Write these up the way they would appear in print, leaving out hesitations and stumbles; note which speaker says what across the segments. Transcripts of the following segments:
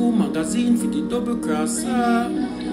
Speaker 1: Full magazine for the double crosser.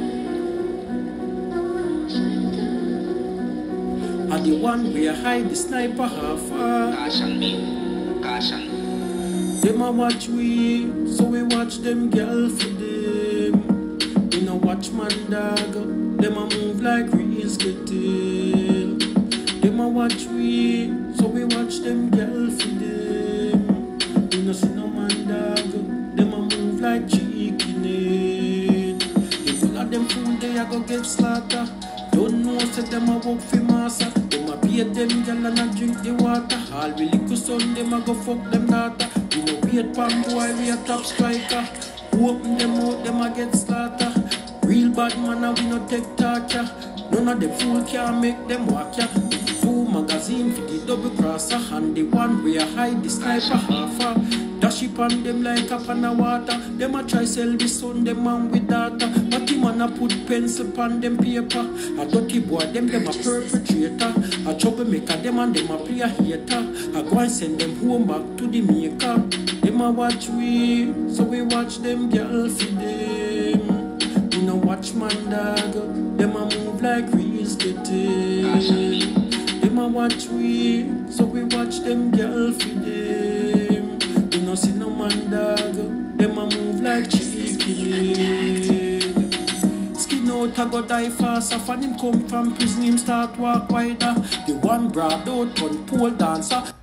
Speaker 1: And the one where hide the sniper half.
Speaker 2: Caution me. Caution.
Speaker 1: Them a watch we, so we watch them girl for them. We no watch man dog, them a move like real skittle. Them a watch we, so we watch them girl for them. We no see no man dog, them a move like chicken head. If all of them fool they a go get slaughter. Don't know say them a work for massa. Them a beat them girl and a drink the water. All we little son them a go fuck them daughter. We no wait pan boy we a top striker. Open them out them a get slaughter. Real bad man and we no take torture. None of the fool can make them walk ya. Full magazine for the double crosser. And the one where hide the sniper half. Dash it on them like a pan of water. Them a try sell the son them man with data. But him man a put pencil on them paper. A dirty boy them a perpetrator. A troublemaker them and them a play a hater. I go and send them home back to the maker. Them a watch we, so we watch them girl for them. We no watch man dog, them a move like real skittle. Them a watch we, so we watch them girl for them. We no see no man dog, them a move like chicken. Skin out a go die faster, and him come from prison, him start walk wider. The one brought out on pole dancer,